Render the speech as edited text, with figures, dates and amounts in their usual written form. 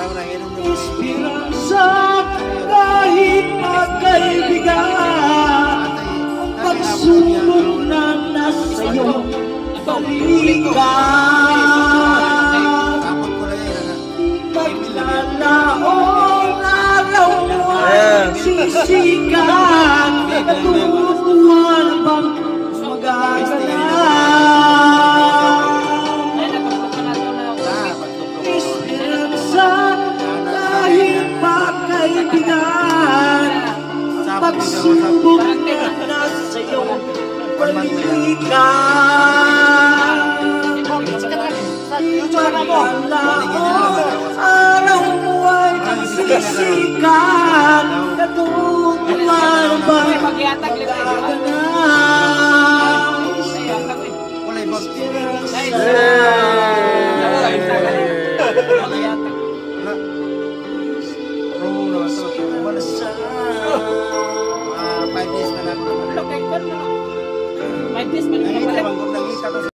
Esperanza kahit magkaibigan, pagsubok na nasa iyong balikan. Maglalaong araw mo ay sisikat, natutuhan bang mag-aaral? Esperanza kahit magkaibigan, pagsubok na nasa iyong balikan. Maglalaong araw mo ay magsisikat, natutuhan bang mag-aaral? May days pa lang.